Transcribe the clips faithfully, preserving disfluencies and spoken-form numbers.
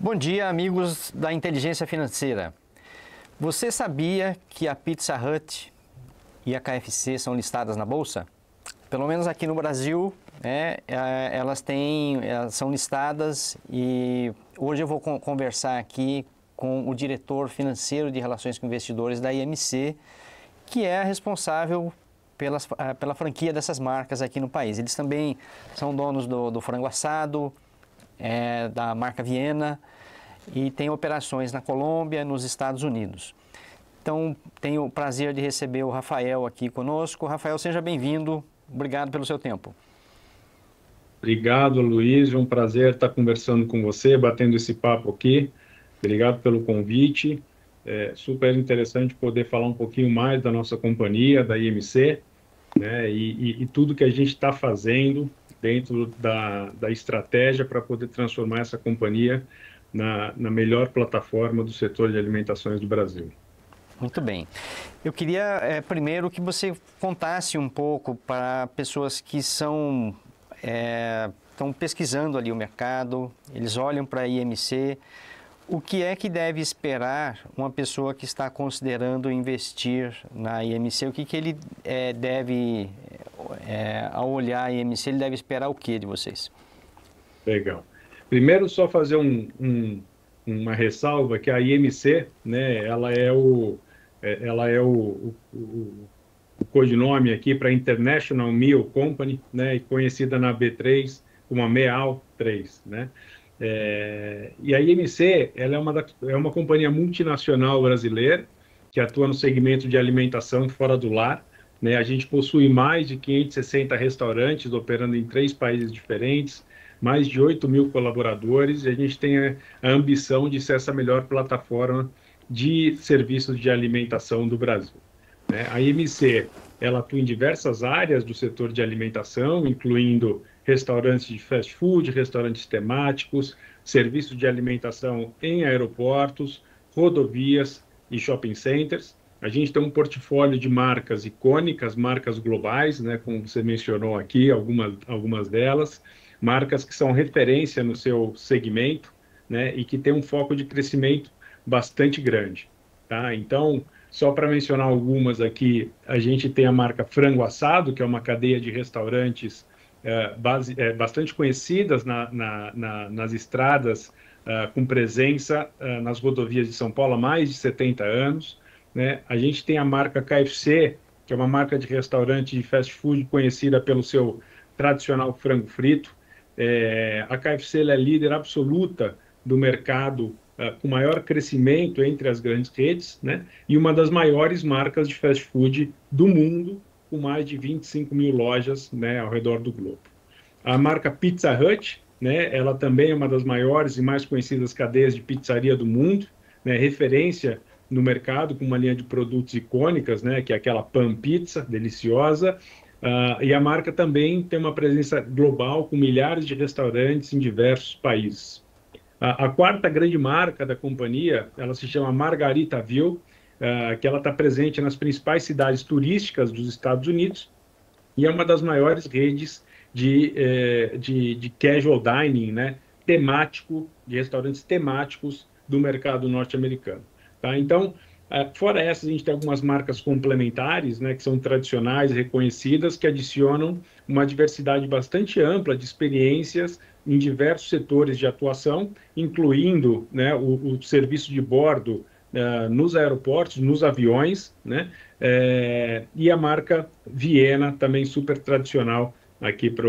Bom dia, amigos da Inteligência Financeira. Você sabia que a Pizza Hut e a K F C são listadas na Bolsa? Pelo menos aqui no Brasil, né, elas, têm, elas são listadas e hoje eu vou conversar aqui com o diretor financeiro de Relações com Investidores da I M C, que é responsável pelas, pela franquia dessas marcas aqui no país. Eles também são donos do, do frango assado, é, da marca Viena, e tem operações na Colômbia, nos Estados Unidos. Então, tenho o prazer de receber o Rafael aqui conosco. Rafael, seja bem-vindo. Obrigado pelo seu tempo. Obrigado, Luiz. É um prazer estar conversando com você, batendo esse papo aqui. Obrigado pelo convite. É super interessante poder falar um pouquinho mais da nossa companhia, da I M C, né, e, e, e tudo que a gente está fazendo dentro da, da estratégia para poder transformar essa companhia na, na melhor plataforma do setor de alimentações do Brasil. Muito bem. Eu queria, é, primeiro, que você contasse um pouco para pessoas que são, é, estão pesquisando ali o mercado, eles olham para a I M C, o que é que deve esperar uma pessoa que está considerando investir na I M C? O que, que ele é, deve, é, ao olhar a I M C, ele deve esperar o que de vocês? Legal. Primeiro, só fazer um, um, uma ressalva que a I M C, né, ela é o, ela é o, o, o codinome aqui para International Meal Company, né, conhecida na B três como a Meal três, né? É, e a I M C, ela é uma, da, é uma companhia multinacional brasileira que atua no segmento de alimentação fora do lar, né? A gente possui mais de quinhentos e sessenta restaurantes operando em três países diferentes, mais de oito mil colaboradores, e a gente tem a, a ambição de ser essa melhor plataforma de serviços de alimentação do Brasil, né? A I M C, ela atua em diversas áreas do setor de alimentação, incluindo restaurantes de fast food, restaurantes temáticos, serviços de alimentação em aeroportos, rodovias e shopping centers. A gente tem um portfólio de marcas icônicas, marcas globais, né, como você mencionou aqui, algumas, algumas delas, marcas que são referência no seu segmento, né, e que tem um foco de crescimento bastante grande, tá? Então, só para mencionar algumas aqui, a gente tem a marca Frango Assado, que é uma cadeia de restaurantes é, base, é, bastante conhecidas na, na, na, nas estradas, é, com presença é, nas rodovias de São Paulo há mais de setenta anos, né? A gente tem a marca K F C, que é uma marca de restaurante de fast food conhecida pelo seu tradicional frango frito. É, a K F C é líder absoluta do mercado, uh, com maior crescimento entre as grandes redes, né? E uma das maiores marcas de fast food do mundo, com mais de vinte e cinco mil lojas, né, ao redor do globo. A marca Pizza Hut, né, ela também é uma das maiores e mais conhecidas cadeias de pizzaria do mundo, né, referência no mercado, com uma linha de produtos icônicas, né, que é aquela Pan Pizza, deliciosa. Uh, e a marca também tem uma presença global, com milhares de restaurantes em diversos países. A, a quarta grande marca da companhia, ela se chama Margaritaville, uh, que ela está presente nas principais cidades turísticas dos Estados Unidos e é uma das maiores redes de, eh, de, de casual dining, né, temático, de restaurantes temáticos do mercado norte-americano. Tá? Então, uh, fora essas, a gente tem algumas marcas complementares, né, que são tradicionais, reconhecidas, que adicionam uma diversidade bastante ampla de experiências em diversos setores de atuação, incluindo, né, o, o serviço de bordo uh, nos aeroportos, nos aviões, né, é, e a marca Viena, também super tradicional aqui para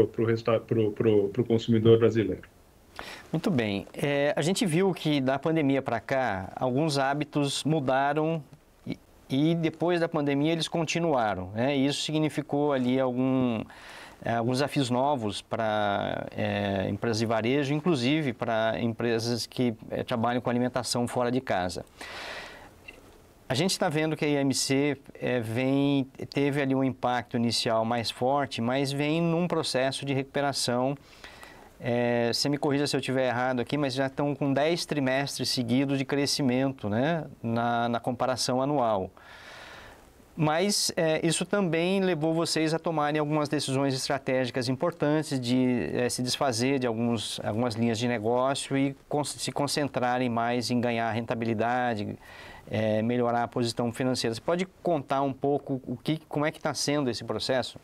o consumidor brasileiro. Muito bem. É, a gente viu que da pandemia para cá, alguns hábitos mudaram e, e depois da pandemia eles continuaram, né? Isso significou ali algum... alguns desafios novos para é, empresas de varejo, inclusive para empresas que é, trabalham com alimentação fora de casa. A gente está vendo que a I M C é, vem, teve ali um impacto inicial mais forte, mas vem num processo de recuperação. É, você me corrija se eu estiver errado aqui, mas já estão com dez trimestres seguidos de crescimento, né, na, na comparação anual. Mas é, isso também levou vocês a tomarem algumas decisões estratégicas importantes de é, se desfazer de alguns, algumas linhas de negócio e con se concentrarem mais em ganhar rentabilidade, é, melhorar a posição financeira. Você pode contar um pouco o que, como é que está sendo esse processo?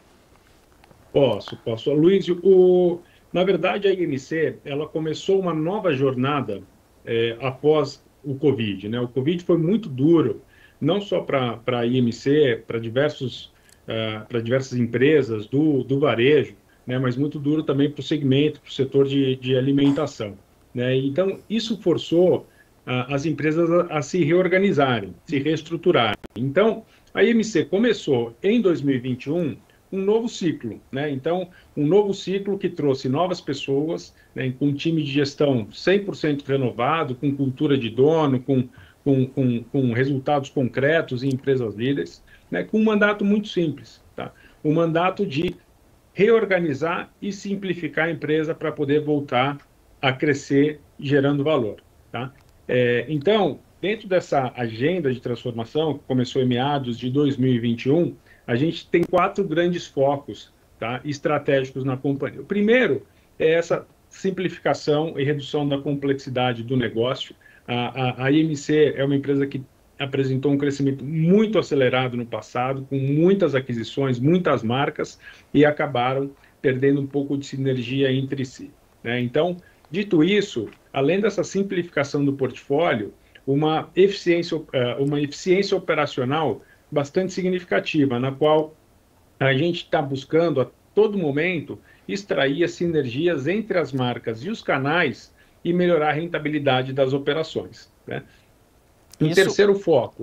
Posso, posso. Luísio, o... na verdade, a I M C ela começou uma nova jornada é, após o Covid, né? O Covid foi muito duro, não só para a I M C, para diversos, uh, para diversas empresas do, do varejo, né? Mas muito duro também para o segmento, para o setor de, de alimentação, né? Então, isso forçou uh, as empresas a, a se reorganizarem, se reestruturarem. Então, a I M C começou em dois mil e vinte e um um novo ciclo, né? Então, um novo ciclo que trouxe novas pessoas, né, com um time de gestão cem por cento renovado, com cultura de dono, com, com, com, com resultados concretos em empresas líderes, né, com um mandato muito simples, tá? Um mandato de reorganizar e simplificar a empresa para poder voltar a crescer gerando valor, tá? É, então, dentro dessa agenda de transformação, que começou em meados de dois mil e vinte e um, a gente tem quatro grandes focos, tá, estratégicos na companhia. O primeiro é essa simplificação e redução da complexidade do negócio. A, a, a I M C é uma empresa que apresentou um crescimento muito acelerado no passado, com muitas aquisições, muitas marcas, e acabaram perdendo um pouco de sinergia entre si, né? Então, dito isso, além dessa simplificação do portfólio, uma eficiência, uma eficiência operacional bastante significativa, na qual a gente está buscando a todo momento extrair as sinergias entre as marcas e os canais e melhorar a rentabilidade das operações, né? Um Isso... terceiro foco.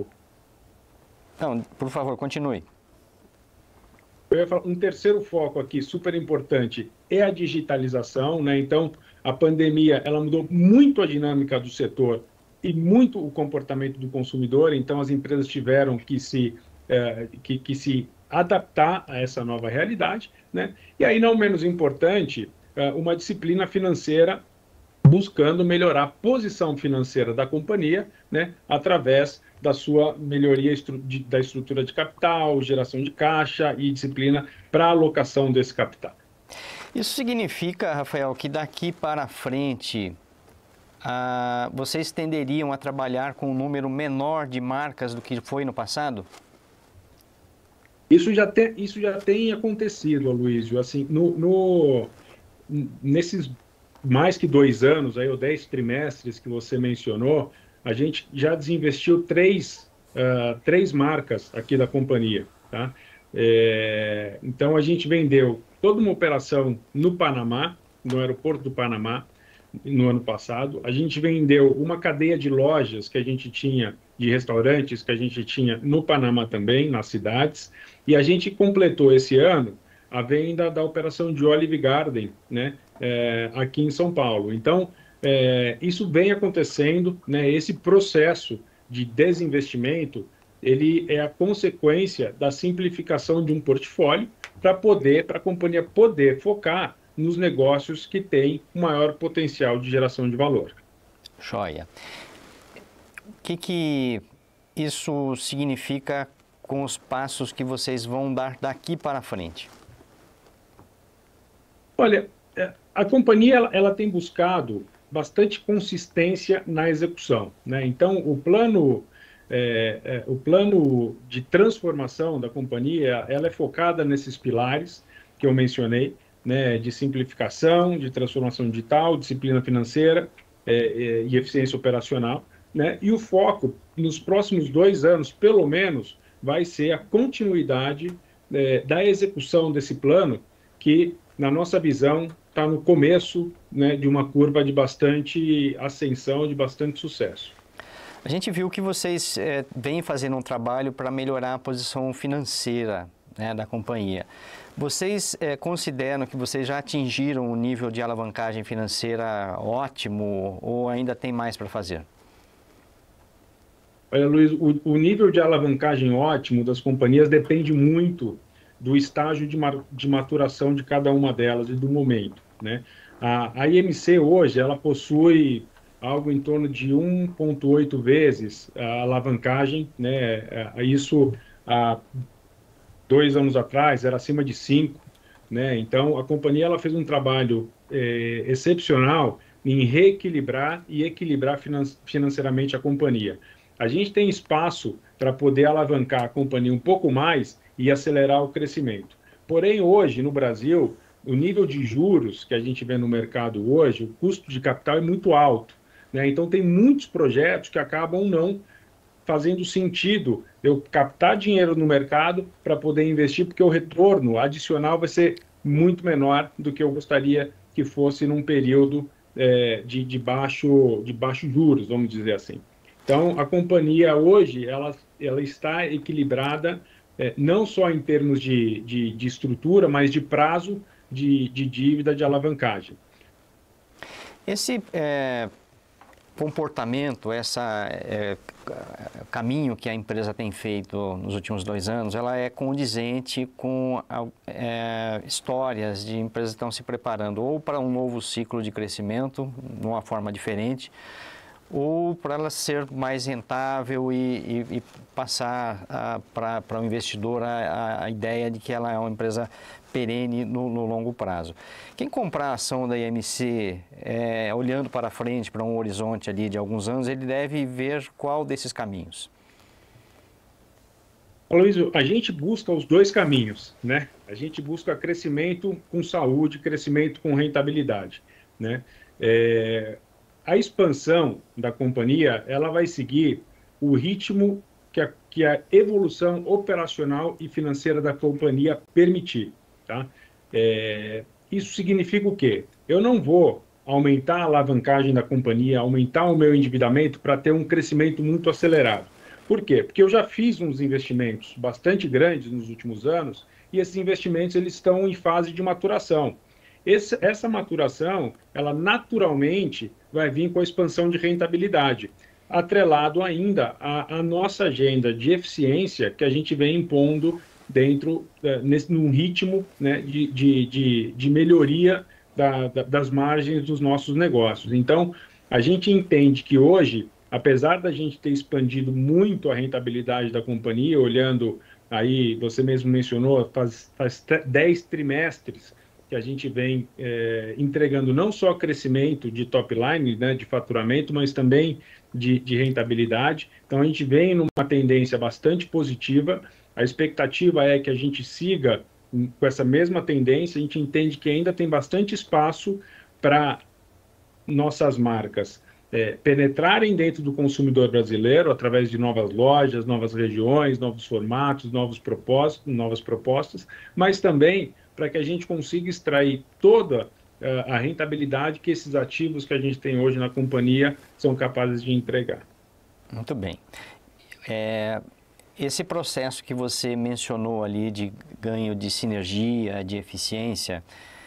Não, por favor, continue. Eu ia falar, um terceiro foco aqui, super importante, é a digitalização, né? Então, a pandemia, ela mudou muito a dinâmica do setor e muito o comportamento do consumidor, então as empresas tiveram que se, eh, que, que se adaptar a essa nova realidade, né? E aí, não menos importante, eh, uma disciplina financeira buscando melhorar a posição financeira da companhia, né, através da sua melhoria estru de, da estrutura de capital, geração de caixa e disciplina para a alocação desse capital. Isso significa, Rafael, que daqui para frente ah, vocês tenderiam a trabalhar com um número menor de marcas do que foi no passado? Isso já tem, isso já tem acontecido, Aloysio. Assim, no, no, nesses mais que dois anos, aí, ou dez trimestres que você mencionou, a gente já desinvestiu três, uh, três marcas aqui da companhia, tá? É, então, a gente vendeu toda uma operação no Panamá, no aeroporto do Panamá, no ano passado. A gente vendeu uma cadeia de lojas que a gente tinha, de restaurantes que a gente tinha no Panamá também, nas cidades, e a gente completou esse ano a venda da operação de Olive Garden, né, é, aqui em São Paulo. Então, é, isso vem acontecendo, né, esse processo de desinvestimento, ele é a consequência da simplificação de um portfólio para poder, para a companhia poder focar nos negócios que têm maior potencial de geração de valor. Joia. O que que isso significa com os passos que vocês vão dar daqui para frente? Olha, a companhia ela, ela tem buscado bastante consistência na execução, né? Então, o plano, é, é, o plano de transformação da companhia, ela é focada nesses pilares que eu mencionei, né? De simplificação, de transformação digital, disciplina financeira é, é, e eficiência operacional, né? E o foco nos próximos dois anos, pelo menos, vai ser a continuidade é, da execução desse plano, que na nossa visão, está no começo, né, de uma curva de bastante ascensão, de bastante sucesso. A gente viu que vocês é, vêm fazendo um trabalho para melhorar a posição financeira, né, da companhia. Vocês é, consideram que vocês já atingiram um nível de alavancagem financeira ótimo ou ainda tem mais para fazer? Olha, Luiz, o, o nível de alavancagem ótimo das companhias depende muito do estágio de, de maturação de cada uma delas e do momento, né? A, a I M C hoje, ela possui algo em torno de um vírgula oito vezes a alavancagem, né? Isso há dois anos atrás era acima de cinco, né? Então, a companhia ela fez um trabalho é, excepcional em reequilibrar e equilibrar finan financeiramente a companhia. A gente tem espaço para poder alavancar a companhia um pouco mais e acelerar o crescimento. Porém, hoje, no Brasil, o nível de juros que a gente vê no mercado hoje, o custo de capital é muito alto, né? Então, tem muitos projetos que acabam não fazendo sentido eu captar dinheiro no mercado para poder investir, porque o retorno adicional vai ser muito menor do que eu gostaria que fosse num período é, de, de, baixo, de baixo juros, vamos dizer assim. Então, a companhia hoje ela, ela está equilibrada, é, não só em termos de, de, de estrutura, mas de prazo de, de dívida, de alavancagem. Esse é, comportamento, esse é, caminho que a empresa tem feito nos últimos dois anos, ela é condizente com é, histórias de empresas que estão se preparando ou para um novo ciclo de crescimento, de uma forma diferente, ou para ela ser mais rentável e, e, e passar para o investidor a, a ideia de que ela é uma empresa perene no, no longo prazo. Quem comprar a ação da I M C, é, olhando para frente, para um horizonte ali de alguns anos, ele deve ver qual desses caminhos? Aloysio, a gente busca os dois caminhos, né? A gente busca crescimento com saúde, crescimento com rentabilidade, né? É, a expansão da companhia, ela vai seguir o ritmo que a, que a evolução operacional e financeira da companhia permitir, tá? É, isso significa o quê? Eu não vou aumentar a alavancagem da companhia, aumentar o meu endividamento para ter um crescimento muito acelerado. Por quê? Porque eu já fiz uns investimentos bastante grandes nos últimos anos e esses investimentos eles estão em fase de maturação. Esse, essa maturação, ela naturalmente vai vir com a expansão de rentabilidade, atrelado ainda à, à nossa agenda de eficiência que a gente vem impondo dentro, uh, nesse, num ritmo, né, de, de, de, de melhoria da, da, das margens dos nossos negócios. Então, a gente entende que hoje, apesar da gente ter expandido muito a rentabilidade da companhia, olhando aí, você mesmo mencionou, faz, faz dez trimestres que a gente vem é, entregando não só crescimento de top line, né, de faturamento, mas também de, de rentabilidade. Então, a gente vem numa tendência bastante positiva. A expectativa é que a gente siga com essa mesma tendência. A gente entende que ainda tem bastante espaço para nossas marcas é, penetrarem dentro do consumidor brasileiro através de novas lojas, novas regiões, novos formatos, novos propósitos, novas propostas, mas também para que a gente consiga extrair toda uh, a rentabilidade que esses ativos que a gente tem hoje na companhia são capazes de entregar. Muito bem. É, esse processo que você mencionou ali de ganho de sinergia, de eficiência,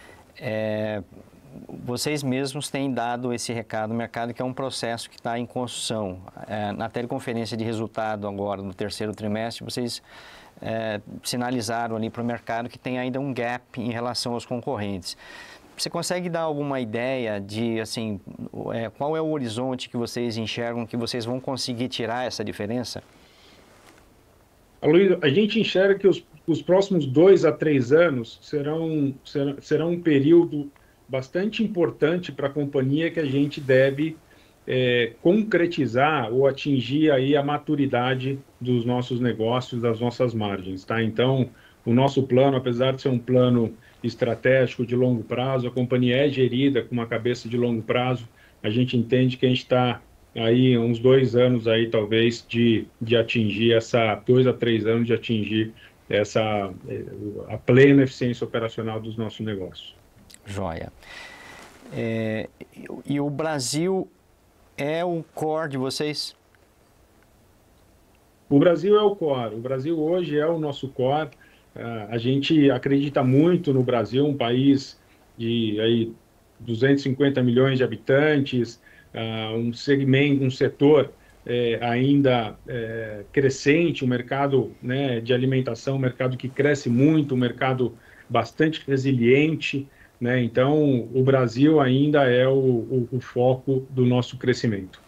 é, vocês mesmos têm dado esse recado no mercado, que é um processo que está em construção. É, na teleconferência de resultado agora, no terceiro trimestre, vocês é, sinalizaram ali para o mercado que tem ainda um gap em relação aos concorrentes. Você consegue dar alguma ideia de, assim, é, qual é o horizonte que vocês enxergam que vocês vão conseguir tirar essa diferença? Aloysio, a gente enxerga que os, os próximos dois a três anos serão, serão, serão um período bastante importante para a companhia, que a gente deve é, concretizar ou atingir aí a maturidade dos nossos negócios, das nossas margens, tá? Então, o nosso plano, apesar de ser um plano estratégico de longo prazo, a companhia é gerida com uma cabeça de longo prazo. A gente entende que a gente está aí uns dois anos aí talvez de, de atingir essa, dois a três anos de atingir essa a plena eficiência operacional dos nossos negócios. Joia. É, e o Brasil é o core de vocês? O Brasil é o core. O Brasil hoje é o nosso core. Uh, a gente acredita muito no Brasil, um país de aí, duzentos e cinquenta milhões de habitantes, uh, um segmento, um setor é, ainda é, crescente, um mercado, né, de alimentação, um mercado que cresce muito, um mercado bastante resiliente, né? Então, o Brasil ainda é o, o, o foco do nosso crescimento.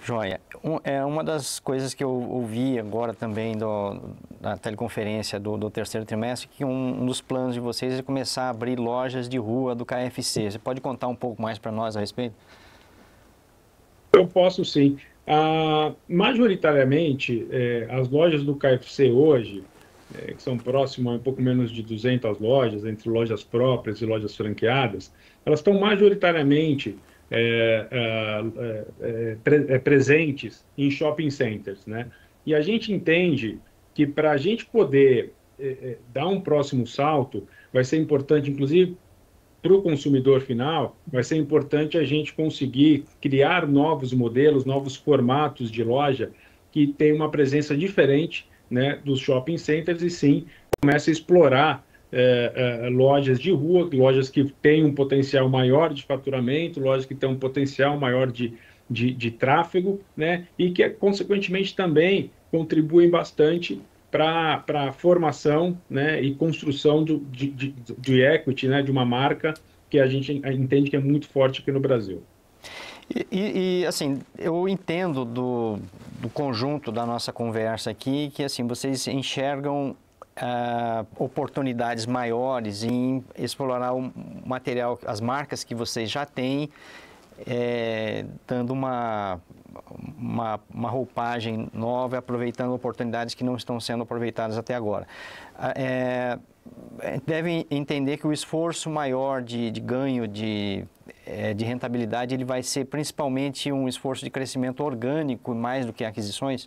Joia. Um, é uma das coisas que eu ouvi agora também do, da teleconferência do, do terceiro trimestre, que um, um dos planos de vocês é começar a abrir lojas de rua do K F C. Você pode contar um pouco mais para nós a respeito? Eu posso sim. Ah, majoritariamente, eh, as lojas do K F C hoje, eh, que são próximas a um pouco menos de duzentas lojas, entre lojas próprias e lojas franqueadas, elas estão majoritariamente eh, ah, eh, eh, pre- eh, presentes em shopping centers, né? E a gente entende que para a gente poder eh, eh, dar um próximo salto, vai ser importante, inclusive, para o consumidor final, vai ser importante a gente conseguir criar novos modelos, novos formatos de loja que tenham uma presença diferente, né, dos shopping centers e sim comece a explorar é, é, lojas de rua, lojas que têm um potencial maior de faturamento, lojas que têm um potencial maior de, de, de tráfego, né, e que consequentemente também contribuem bastante para a formação, né, e construção de, de, de, de equity, né, de uma marca que a gente entende que é muito forte aqui no Brasil. E, e, e, assim, eu entendo do, do conjunto da nossa conversa aqui que, assim, vocês enxergam ah, oportunidades maiores em explorar o material, as marcas que vocês já têm, é, dando uma, uma, uma roupagem nova, aproveitando oportunidades que não estão sendo aproveitadas até agora. É, devem entender que o esforço maior de, de ganho de, de rentabilidade ele vai ser principalmente um esforço de crescimento orgânico mais do que aquisições?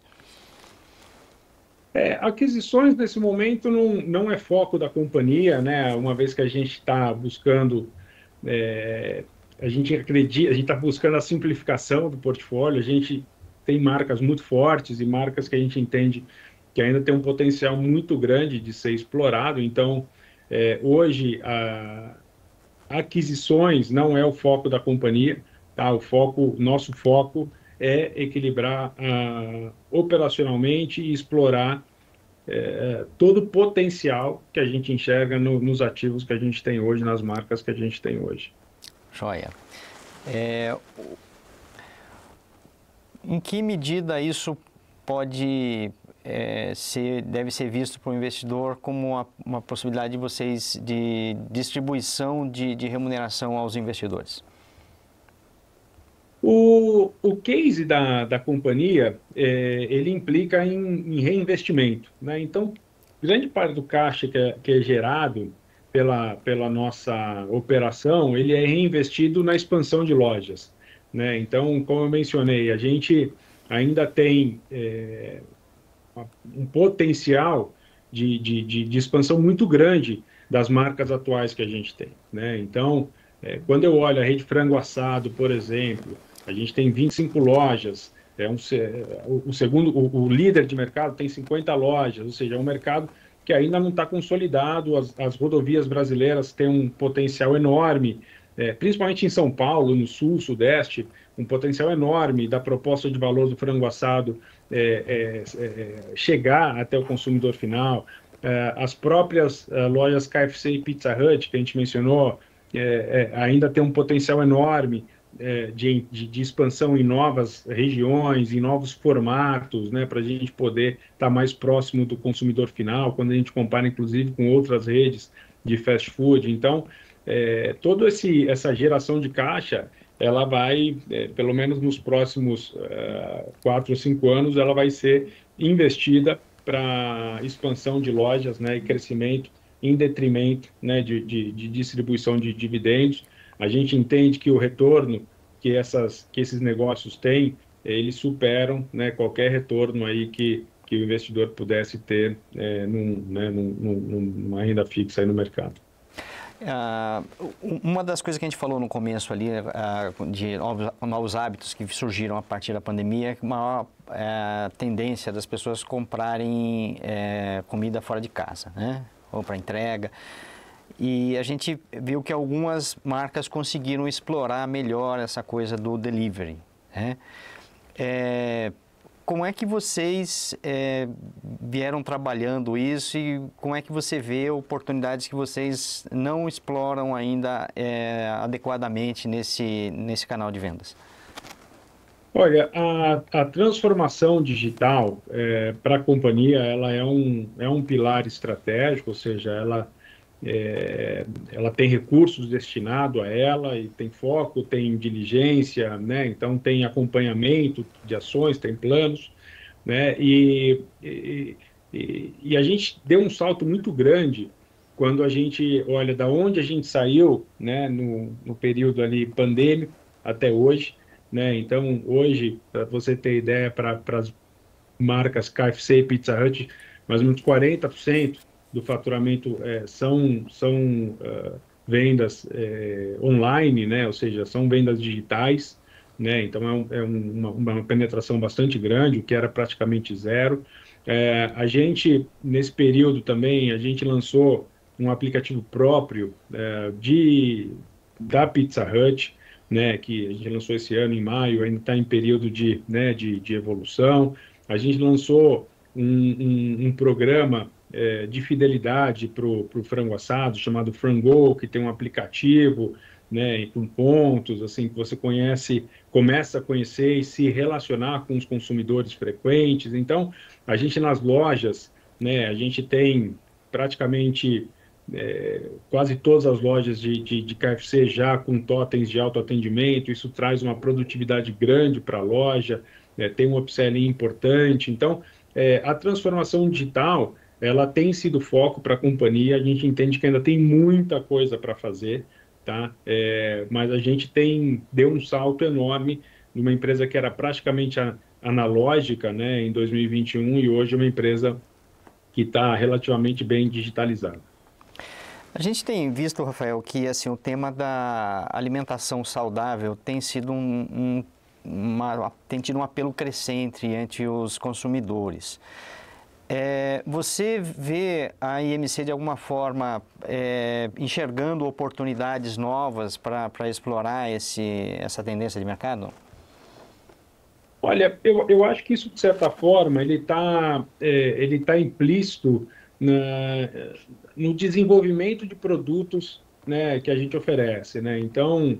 É, aquisições nesse momento não, não é foco da companhia, né? Uma vez que a gente está buscando, é, a gente acredita, a gente está buscando a simplificação do portfólio, a gente tem marcas muito fortes e marcas que a gente entende que ainda tem um potencial muito grande de ser explorado. Então, é, hoje, a, aquisições não é o foco da companhia, tá? O foco, nosso foco é equilibrar ah, operacionalmente e explorar é, todo o potencial que a gente enxerga no, nos ativos que a gente tem hoje, nas marcas que a gente tem hoje. Joia. É, em que medida isso pode é, ser, deve ser visto para o investidor como uma, uma possibilidade de vocês de distribuição de, de remuneração aos investidores? O, o case da, da companhia, é, ele implica em, em reinvestimento, né? Então, grande parte do caixa que é, que é gerado pela, pela nossa operação, ele é reinvestido na expansão de lojas, né? Então, como eu mencionei, a gente ainda tem é, um potencial de, de, de, de expansão muito grande das marcas atuais que a gente tem, né? Então, é, quando eu olho a Rede Frango Assado, por exemplo, a gente tem vinte e cinco lojas, é um, o, o segundo, o, o líder de mercado tem cinquenta lojas, ou seja, é um mercado que ainda não está consolidado, as, as rodovias brasileiras têm um potencial enorme, é, principalmente em São Paulo, no sul, sudeste, um potencial enorme da proposta de valor do frango assado é, é, é, chegar até o consumidor final. É, as próprias é, lojas K F C e Pizza Hut, que a gente mencionou, é, é, ainda tem um potencial enorme é, de, de, de expansão em novas regiões, em novos formatos, né, para a gente poder estar tá mais próximo do consumidor final, quando a gente compara, inclusive, com outras redes de fast food. Então, é, toda esse, essa geração de caixa, ela vai, é, pelo menos nos próximos é, quatro ou cinco anos, ela vai ser investida para expansão de lojas, né, e crescimento em detrimento, né, de, de, de distribuição de dividendos. A gente entende que o retorno que, essas, que esses negócios têm, eles superam, né, qualquer retorno aí que, que o investidor pudesse ter é, num, né, num, num, numa renda fixa aí no mercado. Uh, uma das coisas que a gente falou no começo ali, uh, de novos, novos hábitos que surgiram a partir da pandemia, é uma uh, tendência das pessoas comprarem uh, comida fora de casa, né? Ou para entrega. E a gente viu que algumas marcas conseguiram explorar melhor essa coisa do delivery, né? É, como é que vocês é, vieram trabalhando isso e como é que você vê oportunidades que vocês não exploram ainda é, adequadamente nesse, nesse canal de vendas? Olha, a, a transformação digital é, para a companhia, ela é um, é um pilar estratégico, ou seja, ela, é, ela tem recursos destinados a ela e tem foco, tem diligência, né? Então tem acompanhamento de ações, tem planos, né? E, e, e, e a gente deu um salto muito grande quando a gente olha da onde a gente saiu, né? No, no período ali pandêmico até hoje, né? Então, hoje, para você ter ideia, para as marcas K F C e Pizza Hut, mais ou menos quarenta por cento do faturamento é, são, são uh, vendas é, online, né? Ou seja, são vendas digitais, né? Então, é, um, é uma, uma penetração bastante grande, o que era praticamente zero. É, a gente, nesse período também, a gente lançou um aplicativo próprio é, de, da Pizza Hut, né, que a gente lançou esse ano em maio, ainda está em período de, né, de, de evolução. A gente lançou um, um, um programa é, de fidelidade para o frango assado, chamado Frango, que tem um aplicativo, né, com pontos, assim, que você conhece, começa a conhecer e se relacionar com os consumidores frequentes. Então, a gente nas lojas, né, a gente tem praticamente é, quase todas as lojas de, de, de K F C já com totens de autoatendimento, isso traz uma produtividade grande para a loja, é, tem um upselling importante. Então, é, a transformação digital, ela tem sido foco para a companhia, a gente entende que ainda tem muita coisa para fazer, tá? É, mas a gente tem, deu um salto enorme numa empresa que era praticamente a, analógica, né, em dois mil e vinte e um, e hoje é uma empresa que está relativamente bem digitalizada. A gente tem visto, Rafael, que assim, o tema da alimentação saudável tem sido um, um, uma, tem tido um apelo crescente entre os consumidores. É, você vê a I M C de alguma forma é, enxergando oportunidades novas para explorar esse, essa tendência de mercado? Olha, eu, eu acho que isso, de certa forma, ele está é, ele tá implícito na, no desenvolvimento de produtos, né, que a gente oferece, né? Então,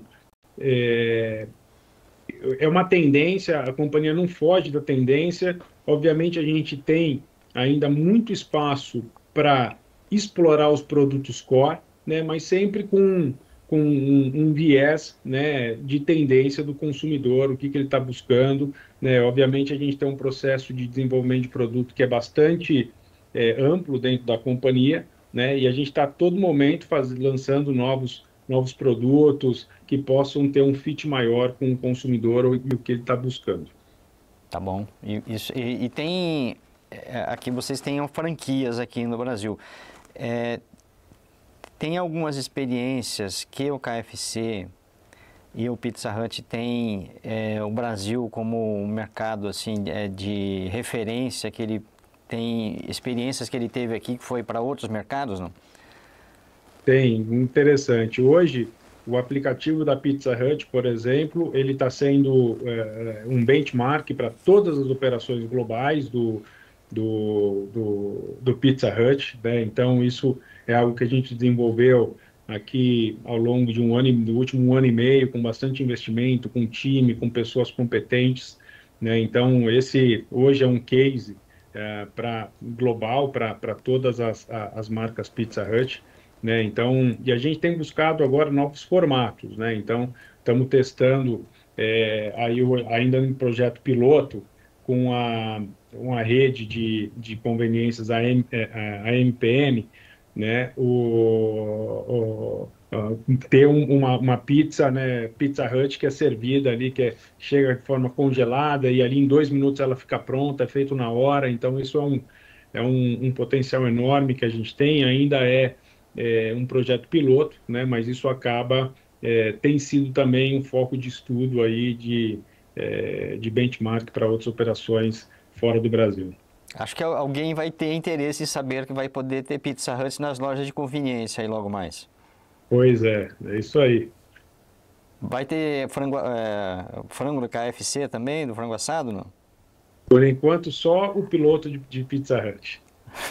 é, é uma tendência, a companhia não foge da tendência. Obviamente, a gente tem ainda muito espaço para explorar os produtos core, né, mas sempre com, com um, um viés, né, de tendência do consumidor, o que, que ele está buscando. Né? Obviamente, a gente tem um processo de desenvolvimento de produto que é bastante é, amplo dentro da companhia, né, e a gente está a todo momento faz, lançando novos novos produtos que possam ter um fit maior com o consumidor e o que ele está buscando. Tá bom. E, isso, e, e tem, é, aqui vocês têm franquias aqui no Brasil. É, tem algumas experiências que o K F C e o Pizza Hut têm é, o Brasil como um mercado assim, é, de referência, que ele tem experiências que ele teve aqui que foi para outros mercados, não? Tem, interessante. Hoje, o aplicativo da Pizza Hut, por exemplo, ele está sendo é, um benchmark para todas as operações globais do, do, do, do Pizza Hut, né? Então, isso é algo que a gente desenvolveu aqui ao longo de um ano, do último ano e meio, com bastante investimento, com time, com pessoas competentes, né? Então, esse hoje é um case é, para global para todas as, as marcas Pizza Hut. Né? Então, e a gente tem buscado agora novos formatos, né? Então, estamos testando é, aí ainda em projeto piloto com a uma rede de, de conveniências a, M, a, a M P M, né? O, o, o ter um, uma, uma pizza, né? Pizza Hut que é servida ali, que é, chega de forma congelada e ali em dois minutos ela fica pronta, é feito na hora. Então, isso é um é um, um potencial enorme que a gente tem, ainda é é, um projeto piloto, né? Mas isso acaba é, tem sido também um foco de estudo aí de, é, de benchmark para outras operações fora do Brasil. Acho que alguém vai ter interesse em saber que vai poder ter Pizza Hut nas lojas de conveniência aí logo mais. Pois é, é isso aí. Vai ter frango, é, frango do K F C também, do frango assado, não? Por enquanto, só o piloto de, de Pizza Hut.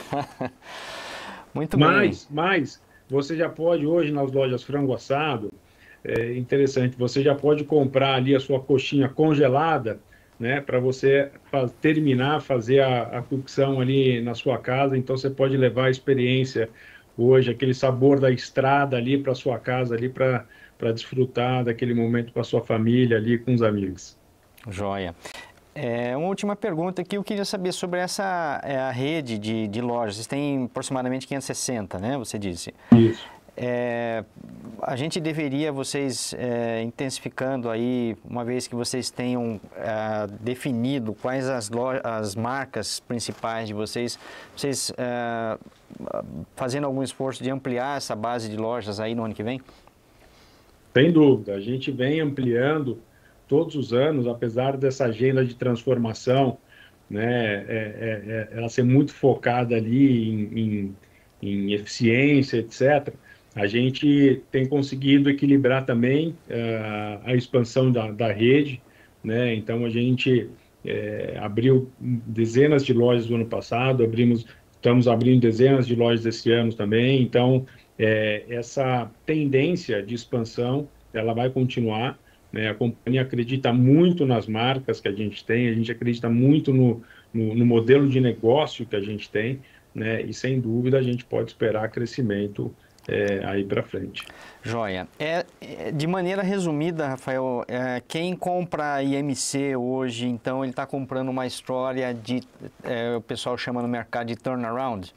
Muito bem. Mas, mas você já pode hoje nas lojas frango assado, é interessante, você já pode comprar ali a sua coxinha congelada né, para você faz, terminar, fazer a, a cocção ali na sua casa. Então você pode levar a experiência hoje, aquele sabor da estrada ali para sua casa ali para para desfrutar daquele momento com a sua família ali, com os amigos. Joia. É, uma última pergunta aqui, eu queria saber sobre essa é, a rede de, de lojas. Vocês têm aproximadamente quinhentos e sessenta, né? Você disse. Isso. É, a gente deveria, vocês é, intensificando aí, uma vez que vocês tenham é, definido quais as, lojas, as marcas principais de vocês, vocês é, fazendo algum esforço de ampliar essa base de lojas aí no ano que vem? Sem dúvida, a gente vem ampliando todos os anos, apesar dessa agenda de transformação, né, é, é, é, ela ser muito focada ali em, em, em eficiência, etcétera. A gente tem conseguido equilibrar também uh, a expansão da, da rede, né? Então a gente é, abriu dezenas de lojas no ano passado, abrimos, estamos abrindo dezenas de lojas esse ano também. Então é, essa tendência de expansão, ela vai continuar, né? A companhia acredita muito nas marcas que a gente tem, a gente acredita muito no, no, no modelo de negócio que a gente tem, né? E sem dúvida a gente pode esperar crescimento é, aí para frente. Joia. É, é, de maneira resumida, Rafael, é, quem compra I M C hoje, então ele está comprando uma história de, é, o pessoal chama no mercado de turnaround?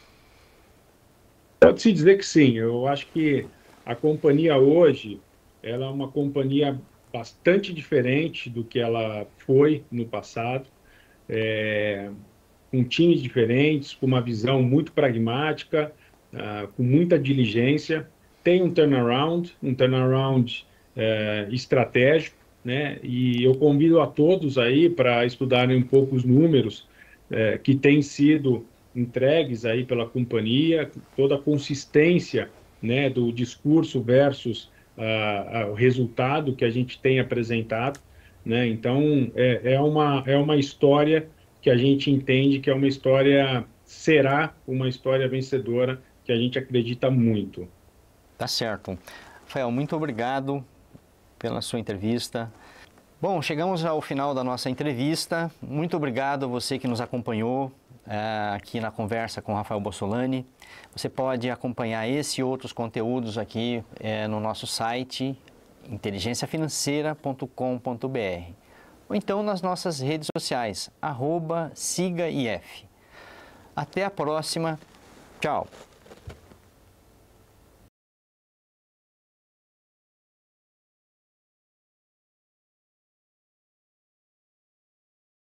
Pode-se dizer que sim. Eu acho que a companhia hoje, ela é uma companhia bastante diferente do que ela foi no passado, é, com times diferentes, com uma visão muito pragmática, uh, com muita diligência. Tem um turnaround, um turnaround uh, estratégico, né? E eu convido a todos aí para estudarem um pouco os números uh, que têm sido entregues aí pela companhia, toda a consistência, né, do discurso versus uh, uh, o resultado que a gente tem apresentado, né? Então é, é uma é uma história que a gente entende que é uma história, será uma história vencedora, que a gente acredita muito. Tá certo. Rafael, muito obrigado pela sua entrevista. Bom, chegamos ao final da nossa entrevista. Muito obrigado a você que nos acompanhou uh, aqui na conversa com o Rafael Bossolani. Você pode acompanhar esse e outros conteúdos aqui uh, no nosso site inteligência financeira ponto com ponto br ou então nas nossas redes sociais, arroba siga I F. Até a próxima. Tchau.